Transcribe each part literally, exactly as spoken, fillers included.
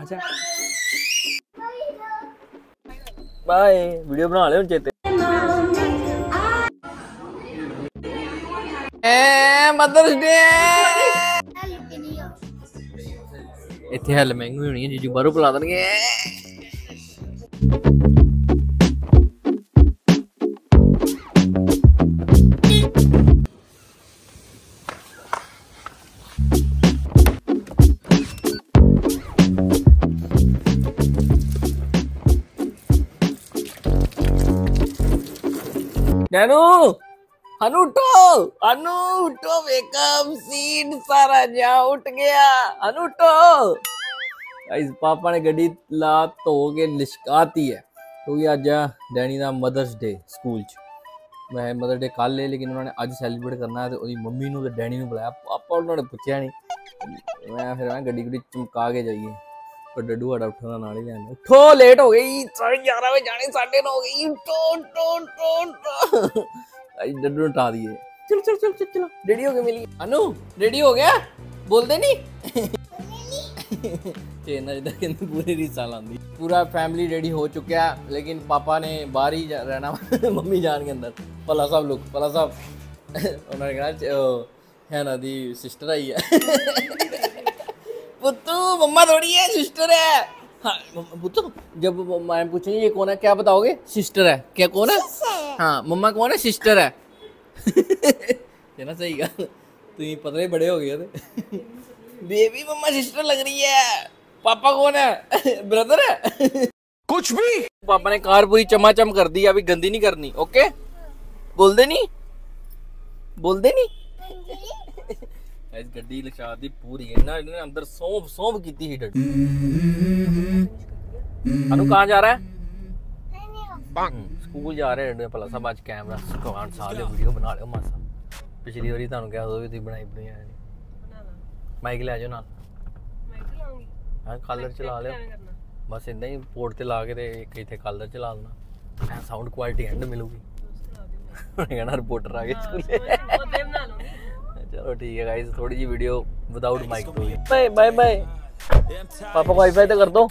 अच्छा bye video बना ले चेते मदर्स डे इतने हल महंगी होनी है जीजू बाहरों बुला देंगे नैनू अनु उठो अनु उठो वेकअप सीट सारा जा उठ गया अनु उठो गाइस पापा ने गड्डी ला धो के लिशकाती है क्योंकि अज डैनी दा मदर्स डे स्कूल च मैं मदर्स डे कल है लेकिन उन्होंने अज सैलीब्रेट करना है तो ओदी मम्मी नू ते डैनी नू बुलाया पापा उन्होंने पूछया नहीं मैं फिर मैं गड्डी गड्डी चमका के जाइए पर डड्डू आड़ा उठना नाल ही जाने उठो लेट हो गई साढ़े ग्यारह बजे जाने साढ़े नौ हो गई उठो उठो उठो आई डड्डू उठा दिए चल चल चल चल चलो रेडी हो गए मिली अनु रेडी हो गया बोलते नहीं चेना इधर के पूरी रिसाल आंदी पूरा फैमिली रेडी हो चुका है लेकिन पापा ने बाहर ही रहना मम्मी जान के अंदर भला साहब लुक भला साहब उन्होंने कहा है ना दी सिस्टर आई है पुत्तू मम्मा थोड़ी है सिस्टर है हाँ पुत्तू जब मैं पूछेंगे ये कौन है क्या बताओगे सिस्टर है क्या कौन है हाँ मम्मा कौन है सिस्टर है है ना सही का तुम पतले बड़े हो गए थे बेबी मम्मा सिस्टर लग रही है पापा कौन है ब्रदर है कुछ भी पापा ने कार पूरी चमाचम कर दी अभी गंदी नहीं करनी ओके बोल दे नहीं बोल दे नहीं इस गड्डी लचा दी पूरी है ना इन्होंने अंदर सौंफ सौंफ की थी डड्डू अनु कहाँ जा रहा है स्कूल जा रहे हैं भला सब आज कैमरा स्क्वाड साले वीडियो बना लियो मासा पिछली बारी ਤੁਹਾਨੂੰ ਕਿਹਾ ਉਹ ਵੀ ਤੁਸੀਂ ਬਣਾਈ ਬਣਾਈ ਆਣੀ ਮਾਈਕ ਲੈ ਜਾਓ ਨਾਲ ਮਾਈਕ ਲਾਉਂਗੀ ਹਾਂ ਕਲਰ ਚਲਾ ਲਿਓ ਬਸ ਇਦਾਂ ਹੀ ਪੋਰਟ ਤੇ ਲਾ ਕੇ ਤੇ ਇੱਕ ਇੱਥੇ ਕਲਰ ਚਲਾ ਦੇਣਾ ਸਾਊਂਡ ਕੁਆਲਿਟੀ ਐਂਡ ਮਿਲੂਗੀ ਉਹਨੇ ਕਹਿਣਾ ਰਿਪੋਰਟਰ ਆ ਗਏ ਸਕੂਲੇ ਉਹਦੇ ਬਣਾ ਲਵਾਂਗੇ चलो ठीक है गाइस थोड़ी जी वीडियो विदाउट माइक तो बाय बाय बाय पापा को वाईफाई तो कर दो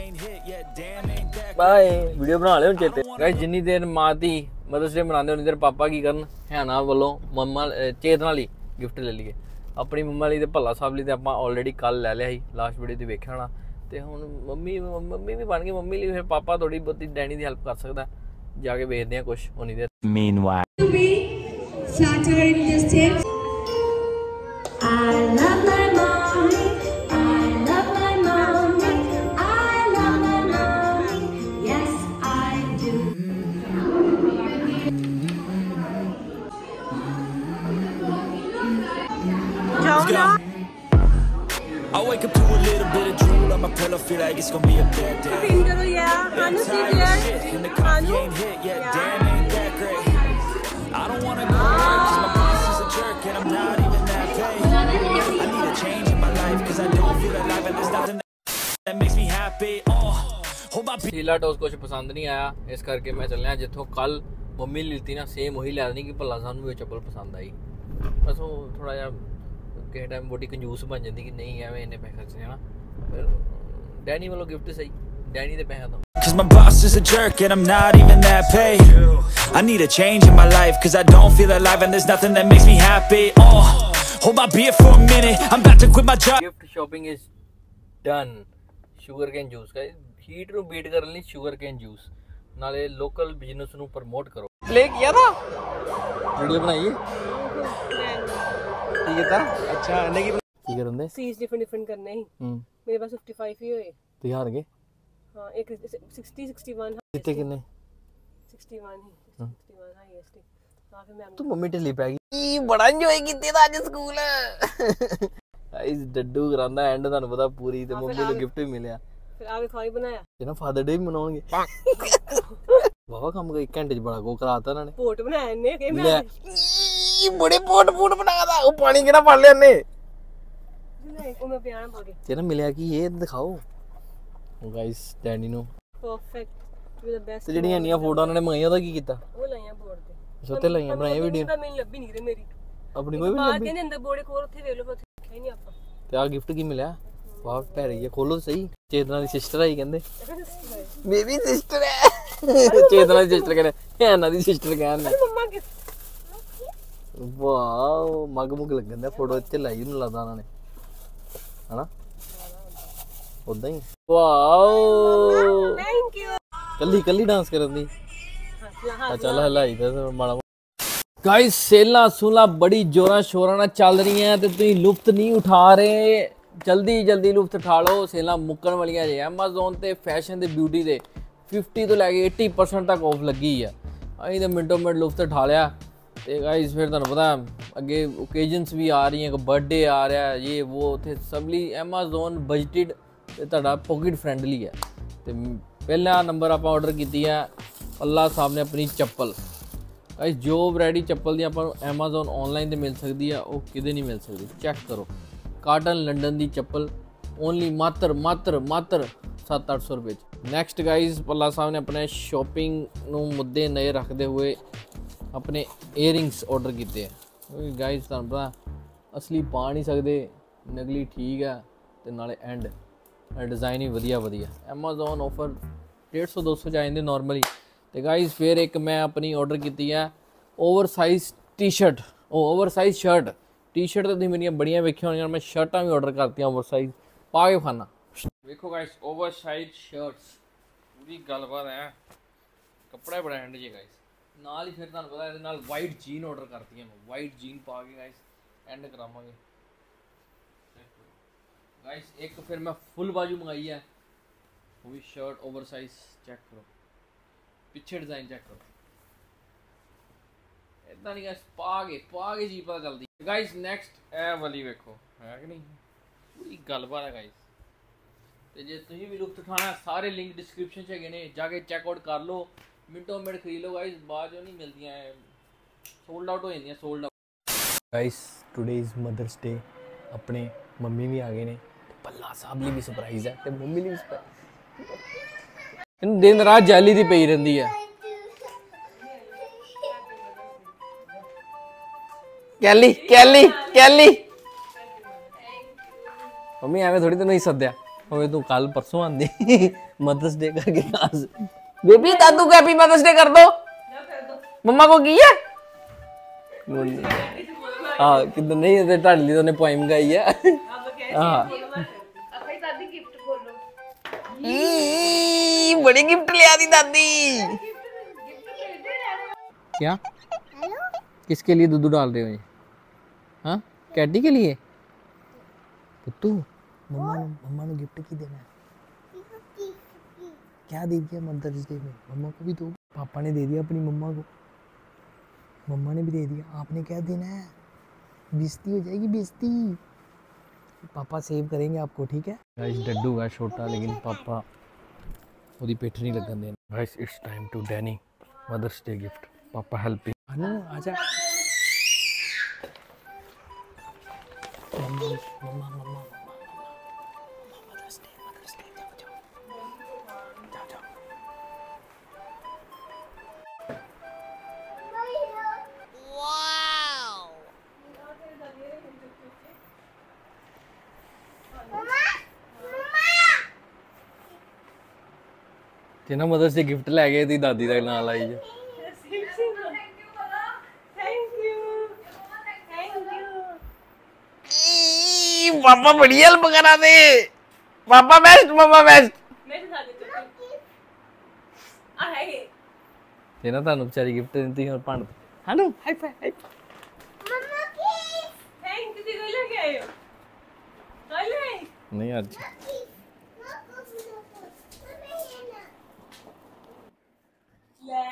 बाय वीडियो बना ले चेते गाइस जिन्नी देर मां दी मदर्स डे मनांदे उन्नी देर पापा की करन हैना वालों मम्मा चेतना ली गिफ्ट ले लिए अपनी मम्मा ਲਈ ਤੇ ਭੱਲਾ ਸਾਹਿਬ ਲਈ ਤੇ ਆਪਾਂ ਆਲਰੇਡੀ ਕੱਲ ਲੈ ਲਿਆ ਸੀ ਲਾਸਟ ਵੀਡੀਓ ਤੇ ਵੇਖਿਆ ਹੋਣਾ ਤੇ ਹੁਣ ਮੰਮੀ ਮੰਮੀ ਵੀ ਬਣ ਗਈ ਮੰਮੀ ਲਈ ਫਿਰ ਪਾਪਾ ਥੋੜੀ ਬਹੁਤੀ ਡੈਡੀ ਦੀ ਹੈਲਪ ਕਰ ਸਕਦਾ ਜਾ ਕੇ ਵੇਖਦੇ ਆ ਕੁਝ ਉਨੀ ਦੇਰ meanwhile Saturday in the States I love my mom, I love my mom, I love my mom, yes I do. Jonah. I wake up to a little bit of drool on my pillow, feel like it's gonna be a bad day. Finger, yeah, Hanu, and the coffee ain't hit yet, damn ain't that great. I don't wanna go out cause my boss is a jerk and I'm not even that paid. I need a change in my life cause I don't feel alive and there's nothing that makes me happy. Oh, hold my ढीला toast कुछ पसंद नहीं आया इस करके मैं चलने जिथों कल मम्मी लीती ना सेम वही लै देनी कि भला सानू ये चप्पल पसंद आई बस वो थोड़ा जा किसी टाइम बड़ी कंजूस बन जाती कि नहीं एवं इन्ने पैसे खर्चने ना फिर डैनी वालों गिफ्ट सही डैनी दे पैसे तो cause my boss is a jerk and I'm not even that paid. I need a change in my life cause I don't feel alive and there's nothing that makes me happy. Oh, hold my beer for a minute, I'm about to quit my job. Gift shopping is done. Sugar cane juice का heat नु beat करने लिए sugar cane juice नाले local business नु promote करो play किया था video बनाई ठीक है था अच्छा नहीं ठीक है रंदे सीज डिफरेंट डिफरेंट करने ही मेरे पास पचपन ही होए तो यार गए हां एक साठ इकसठ कितने कितने इकसठ ही इकसठ हाईएस्ट हां फिर मैं तू मम्मी ढिली पै गई बड़ा एंजॉय कीते था आज स्कूल गाइस डड्डू करांदा एंड ਤੁਹਾਨੂੰ ਪਤਾ ਪੂਰੀ ਤੇ ਮੰਮੀ ਨੂੰ ਗਿਫਟ ਵੀ ਮਿਲਿਆ ਫਿਰ ਆਵੇ ਖਾਈ ਬਣਾਇਆ ਤੇ ਨਾ ਫਾਦਰ ਡੇ ਵੀ ਮਨਾਉਣਗੇ ਬਾਬਾ ਕੰਮ ਕਰ ਇੱਕ ਘੰਟੇ ਚ ਬੜਾ ਕੋ ਕਰਾਤਾ ਇਹਨਾਂ ਨੇ ਪੋਟ ਬਣਾਇਆ ਇਹਨੇ ਕਿ ਮੈਂ ਬੜੇ ਪੋਟ ਪੋਟ ਬਣਾਦਾ ਉਹ ਪਾਣੀ ਕਿਹੜਾ ਪੜ ਲਿਆ ਇਹਨੇ ਨਹੀਂ ਉਹ ਮੈਂ ਪਿਆਣਾ ਪਾ ਕੇ ਤੇ ਨਾ ਮਿਲਿਆ ਕੀ ਇਹ ਦਿਖਾਓ guys daddy no perfect to the best ਤੇ ਜਿਹੜੀਆਂ ਇੰਨੀਆਂ ਫੋਟੋਆਂ ਉਹਨਾਂ ਨੇ ਮੰਗਾਈਆਂ ਉਹਦਾ ਕੀ ਕੀਤਾ ਉਹ ਲਾਈਆਂ ਬੋਰਡ ਤੇ ਸੋਤੇ ਲਾਈਆਂ ਬਣਾਏ ਵੀਡੀਓ ਤਾਂ ਮੈਨੂੰ ਲੱਭੀ ਨਹੀਂ ਰੇ ਮੇਰੀ ਆਪਣੀ ਕੋਈ ਵੀ ਲੱਭੀ ਬਾਅਦ ਦੇ ਅੰਦਰ ਬੋੜੇ ਕੋਲ ਉੱਥੇ ਵੇਖ ਲਓ ਉੱਥੇ ਦੇਖਿਆ ਨਹੀਂ ਆਪਾਂ ਤੇ ਆ ਗਿਫਟ ਕੀ ਮਿਲਿਆ अफवाह पै रही है, खोलो सही। चेतना दी सिस्टर आई कहंदे, बेबी सिस्टर है। चेतना दी सिस्टर कहने है ना दी सिस्टर कहने मम्मा के। वाओ मग मुग लगन दा फोटो इत्ते लाई नहीं लगदा उन्होंने है ना उदा ही। Wow thank you. कल्ली कल्ली डांस करन दी। चल हलाई ते माड़ा। गाइस सेलां सूलां बड़ी जोरां शोरां नाल चल रही हैं ते तुसीं लुफ्त नहीं उठा रहे। जल्दी जल्दी लुफ्त उठा लो, सेलां मुक्कण वालियां जे। Amazon ते फैशन ते ब्यूटी दे फिफ्टी तो लैके अस्सी परसेंट तक ऑफ लगी है। असीं ते मिनटों मिनट लुफ्त उठा लिया। तो गाइस फिर तुहानूं पता अगे ओकेजनस भी आ रही हैं, बर्थडे आ रहा है, ये वो उत्थे सबली Amazon बजटिड ते तुहाडा पॉकेट फ्रेंडली है। तो पहला नंबर आप ऑर्डर की है अल्लाह साहब ने अपनी चप्पल। गाइस जो वैरायटी चप्पल दी आपां Amazon ऑनलाइन ते मिल सकती है वो किते नहीं मिल सकती। चैक करो काटन लंडन दी चप्पल ओनली मात्र मात्र मात्र सत्त अठ सौ रुपये। नैक्सट गाइस पल्ला साहब ने अपने शॉपिंग नूं मुद्दे नए रखते हुए अपने ईयरिंग्स ऑर्डर किए हैं। गाइस तुहानूं पता असली पा नहीं सकते, नकली ठीक है तो नाले एंड डिज़ाइन ही वधिया वधिया। Amazon ऑफर डेढ़ सौ दो सौ च आ जाते नॉर्मली। तो गाइस फिर एक मैं अपनी ऑर्डर की है over size T shirt, over size shirt. T shirt तो मेरी बड़िया वेखिया होनी, मैं शर्टा भी ऑर्डर करती ओवर साइज पा के खाना। देखो गाइस ओवर साइज शर्ट्स पूरी गलबात है, कपड़ा ब्रांड जी गाइस। नाल ही फिर तुहानूं पता इहदे नाल वाइट जीन ऑर्डर करती है, मैं वाइट जीन पा के गाइस एंड करावांगे गाइस। एक फिर मैं फुल बाजू मंगाई है, वो भी शर्ट ओवर साइज। चेक करो पिछे डिजाइन चेक करो, इतना नहीं गाइस पा के पा के जी पता चलती गाइस। नेक्स्ट ए वाली वेखो है कि नहीं, पूरी गलबात है गाइस। तो जे तुसीं भी लुत्फ उठाना सारे लिंक डिस्क्रिप्शन च हैगे ने, जाके चेकआउट कर लो, मिनटों मिनट खरीद लो गाइस, बाद जो नहीं मिलती हैं, सोल्ड आउट हो जाती हैं sold out. Guys today is mother's day, अपने मम्मी भी आ गए ने, पल्ला साहब लिए भी सरप्राइज है, ते मम्मी लिए भी सरप्राइज। दिन रात जाली दी पई रहिंदी है। कैली कैली कैली मम्मी एवं थोड़ी तेन ही सद्या हमें तू कल परसों आंदी मदर्स डे करके आज बेबी दादू को हैप्पी मदर्स डे कर दो मम्मा को की है। हाँ किधर नहीं है ढाली तो ने पोइम गाई है। हाँ बड़ी गिफ्ट ले आती दादी। क्या किसके लिए दूध डाल रहे हो ये? हाँ कैडी के लिए पुत्तू। मम्मा ने मम्मा ने गिफ्ट की देना है, क्या दे दिया मदर्स डे में? मम्मा को भी दो। पापा ने दे दिया अपनी मम्मा को, मम्मा ने भी दे दिया, आपने क्या देना है? बेइज्जती हो जाएगी बेइज्जती, पापा सेव करेंगे आपको ठीक है। गाइस डड्डू है छोटा लेकिन पापा ओदी पिठ नहीं लगन देना। Guys it's time to Danny mother's day gift, पापा हेल्पिंग। अनु आजा मम्मा मम्मा मम्मा मदर्स डे मदर्स डे जाओ जाओ जाओ वाओ। मम्मा मम्मा तेना मदर्स डे गिफ्ट ले गए ती दादी दा नाल आई जे। पापा बड़ी हेल्प करा दे, पापा बेस्ट पापा बेस्ट। ते ना तानू बेचारी गिफ्ट देती और पंड हानू हाई फाई हाई मम्मा प्लीज थैंक यू दी कोई लेके आए हो कल है नहीं आज ले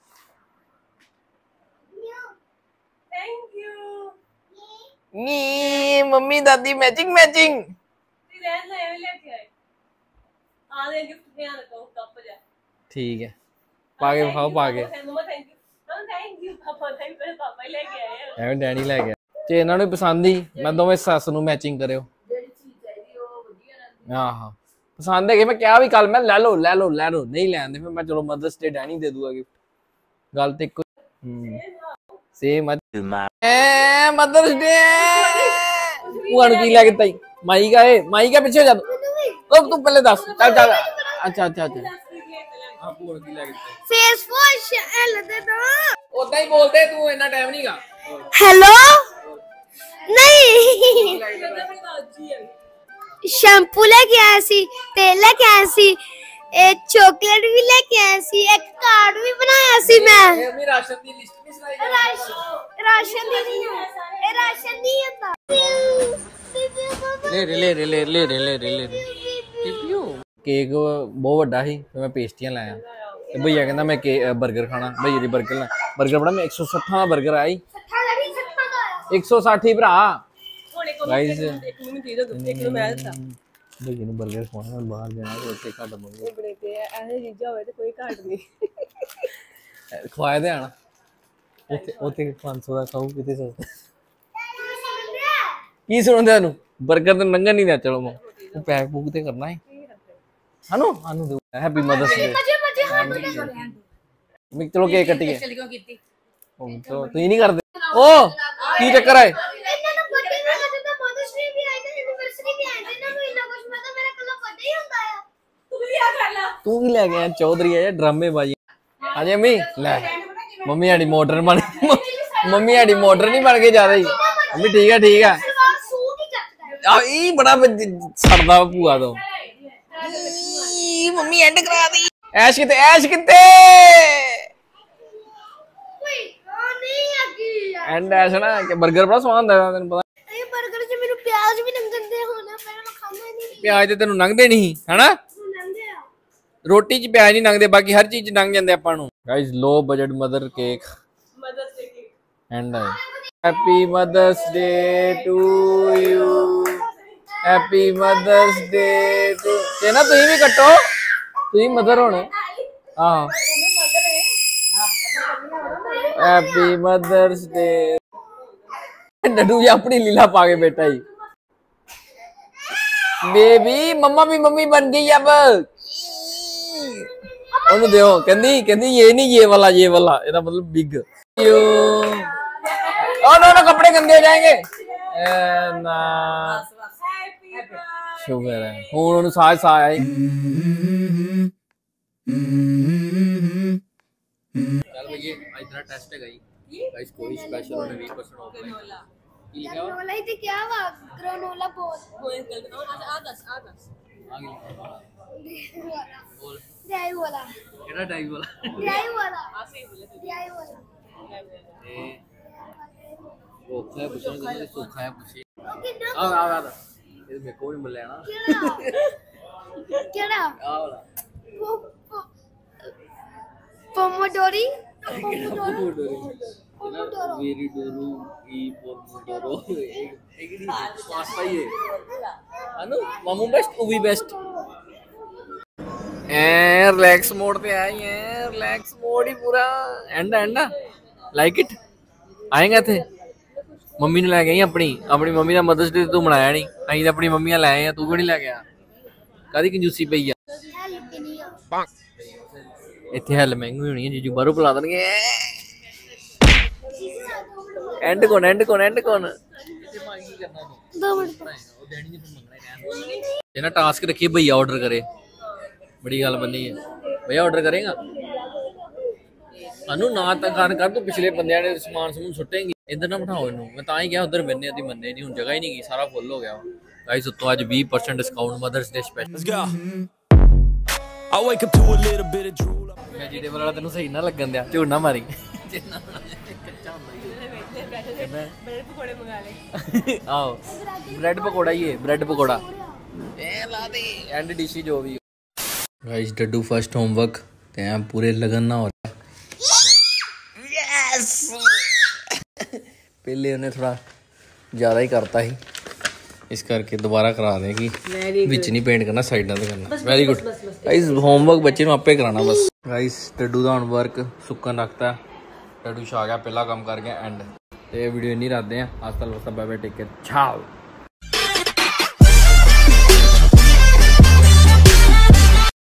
थैंक यू नी मम्मी दादी मैचिंग मैचिंग ठीक है पागे खाओ पागे एवं डैडी ले गया जे इन्हां नूं पसंद ही मैं दोवें सस नूं मैचिंग करियो। हाँ हाँ पसंद है मैं क्या भी कल मैं ले लो ले लो ले लो नहीं लैंदे फिर मैं चलो मदर्स डे डैनी दे दूंगा गिफ्ट गल ते इक्को सेम मदर्स डे भूआ नूं की लै के ताई माई का है, माई का पीछे जा तो तू पहले दस चल चल। अच्छा अच्छा अच्छा फेस वॉश दे दो उतना ही बोलते तू इतना टाइम नहीं का। हेलो नहीं शैम्पू लेके आया सी, तेल लेके आया सी, एक चॉकलेट भी लेके आया सी, एक कार्ड भी बनाया सी मैं। ये राशन की लिस्ट भी सुनाई दे। राशन राशन नहीं है, ये राशन नहीं है। ले ले ले ले ले ले ले ले केक बहुत ਵੱਡਾ ਸੀ ਤੇ ਮੈਂ ਪੇਸਟੀਆਂ ਲਾਇਆ ਤੇ ਭਈਆ ਕਹਿੰਦਾ ਮੈਂ 버ਗਰ ਖਾਣਾ। ਭਈਏ ਦੀ 버ਗਰ ਲਾ 버ਗਰ ਬੜਾ ਮੈਂ एक सौ साठ ਦਾ 버ਗਰ ਆਇਆ एक सौ साठ ਹੀ ਭਰਾ ਗਾਇਸ ਇੱਕ ਨੂੰ ਦੇ ਦੋ ਇੱਕ ਨੂੰ ਮੈਂ ਦਿੱਤਾ ਭਈਏ ਨੂੰ 버ਗਰ ਖਾਣਾ ਬਾਹਰ ਜਾਣਾ ਉੱਥੇ ਘੱਟ ਮੰਗੋ ਬੜੇ ਤੇ ਐਸੇ ਚੀਜ਼ਾਂ ਹੋਵੇ ਤੇ ਕੋਈ ਘੱਟ ਨਹੀਂ ਖਵਾਏ ਦੇ ਆਣਾ ਉੱਥੇ ਉੱਥੇ पाँच सौ ਦਾ ਖਾਊ ਕਿਤੇ ਸਸਤਾ ਕੀ ਸੁਣਦੇ ਤੈਨੂੰ 버ਗਰ ਤੇ ਨੰਗਾ ਨਹੀਂ ਦਿਆ। ਚਲੋ ਮੈਂ ਉਹ ਪੈਕ ਬੁੱਕ ਤੇ ਕਰਨਾ ਹੈ ਹਨੂ ਹਨੂ ਦੇ ਹੈਪੀ ਮਦਰਸ ਡੇ ਮੈਂ ਚਲੋ ਕੇਕ ਕੱਟੀਏ ਉਹ ਤੋ ਤੂੰ ਨਹੀਂ ਕਰਦੇ ਓ ਕੀ ਚੱਕਰ ਹੈ ਇਹਨਾਂ ਨੂੰ ਬਰਥਡੇ ਦਾ ਜਦੋਂ ਮਦਰਸ ਡੇ ਵੀ ਆਇਆ ਤੇ ਐਨੀਵਰਸਰੀ ਵੀ ਆਇਆ ਇਹਨਾਂ ਨੂੰ ਇੰਨਾ ਕੁਝ ਮੈਂ ਤਾਂ ਮੇਰਾ ਕੱਲਾ ਬਰਥਡੇ ਹੀ ਹੁੰਦਾ ਆ। ਤੂੰ ਵੀ ਆ ਕਰ ਲੈ ਤੂੰ ਕੀ ਲੈ ਗਿਆ ਚੌਧਰੀ ਆ ਡਰਾਮੇ ਬਾਜੀ ਹਾਂਜੀ ਮੰਮੀ ਲੈ ਮੰਮੀ ਆੜੀ ਮਾਡਰਨ ਬਣ ਮੰਮੀ ਆੜੀ ਮਾਡਰਨ ਨਹੀਂ ਬਣ ਕੇ ਜ਼ਿਆਦਾ ਹੀ ਮੰਮੀ ਠੀਕ ਆ ਠੀਕ ਆ ਆ ਇਹ ਬੜਾ ਛੜਦਾ ਭੂਆ ਤੋਂ ਮੰਮੀ ਐਂਡ ਕਰਾ ਦੀ ਐਸ਼ ਕਿਤੇ ਐਸ਼ ਕਿਤੇ ਐਂਡ ਐਸ਼ ਨਾ ਕਿ 버ਗਰ ਬੜਾ ਸਵਾਦ ਹੁੰਦਾ ਤੈਨੂੰ ਪਤਾ ਇਹ 버ਗਰ ਚ ਮੈਨੂੰ ਪਿਆਜ਼ ਵੀ ਲੰਘਦੇ ਹੋਣਾ ਪਰ ਮੈਂ ਖਾਂਦਾ ਨਹੀਂ। ਪਿਆਜ਼ ਤੇ ਤੈਨੂੰ ਲੰਘਦੇ ਨਹੀਂ ਹਨਾ ਲੰਘਦੇ ਆ ਰੋਟੀ ਚ ਪਿਆਜ਼ ਨਹੀਂ ਲੰਘਦੇ ਬਾਕੀ ਹਰ ਚੀਜ਼ ਚ ਲੰਘ ਜਾਂਦੇ ਆਪਾਂ ਨੂੰ। Guys low budget mother cake mother's day cake and happy mother's day to you happy mother's day to ਤੇ ਨਾ ਤੁਸੀਂ ਵੀ ਕੱਟੋ ਤੁਸੀਂ ਮਦਰ ਹੋਣੇ ਹਾਂ हैप्पी मदर्स डे डडू जी अपनी लीला पा के बेटा ही बेबी मम्मा भी मम्मी बन गई अब ओनू देखो कहंदी कहंदी ये नहीं ये वाला ये वाला ਇਹਦਾ मतलब बिग यो ओ नो नो कपड़े गंदे हो जाएंगे ए ना शुक्र है ਹੁਣ ਉਹਨੂੰ ਸਾਜ ਸਾਜ ਆਈ चल भैया आज तेरा टेस्ट है गई गाइस कोई स्पेशल होने बीस परसेंट ऑफ है ये लिखा हुआ ग्रेनोला ही क्या हुआ ग्रेनोला बहुत वो अंकल बताओ आज आ दस आ दस आगे बोल ड्राई वाला केड़ा टाइप वाला ड्राई वाला ऐसे ही बोले ड्राई वाला ए वो खाया पूछो तो सूखा है पूछे ओके ना आ आ आ ये मेरे को भी मिल लेना केड़ा केड़ा आ वाला पोमोडोरी पोमोडोरो पोमोडोरो वेरी डोरो ई पोमोडोरो एक ही पास्ता ही है अनु मामू बेस्ट उवी बेस्ट ए रिलैक्स मोड पे आई है रिलैक्स मोड ही पूरा एंड एंड लाइक इट आएगा थे मम्मी ने ले गई अपनी अपनी मम्मी का मदर्स डे तू मनाया नहीं अं तो अपनी मम्मियां ले आए हैं तू क्यों नहीं ले गया कादी कंजूसी पई आ इतने हल महंगी होनी है जीजू बाहरों बुला देंगे एंड कौन एंड कौन एंड कौन दो मिनट ये ना टास्क रखिए भैया ऑर्डर करे बड़ी गल बनी है भैया ऑर्डर करेगा अनु ना तक कर तू पिछले बंदे ने समान समून सुटेंगे इधर ना बिठाओ इनू मैं तां ही गया उधर बन्ने दी मन्ने नहीं हुन जगह ही नहीं गई सारा फुल हो गया गाइस तो आज बीस percent discount mother's day special I wake up to a little bit of drool vegetable वाला तेनू सही ना लगन दिया झूठ ना मारी कच्चा ਹੁੰਦਾ ब्रेड पकोड़े मंगा ले आओ ब्रेड पकोड़ा ही है ब्रेड पकोड़ा ए ला दे एंड डिश जो भी गाइस डड्डू फर्स्ट होमवर्क ते पूरे लगन ना हो रहा यस पहले उन्हें थोड़ा ज्यादा ही करता ही इस करके दोबारा करा दें कि विच नहीं पेंट करना साइडां ते करना वेरी गुड गाइस होमवर्क बच्चे ਨੂੰ ਆਪੇ ਕਰਾਣਾ ਬਸ गाइस डड्डू ਦਾ होमवर्क सुक्कन रखता डड्डू छा गया पहला काम कर गया एंड ਤੇ ਵੀਡੀਓ ਨਹੀਂ ਰੱਖਦੇ ਆ ਹਸਪਤਾਲ ਵਸਤਾ ਬਾਏ ਬਾਏ ਟੇਕ ਕੇਅਰ ਚਾਓ।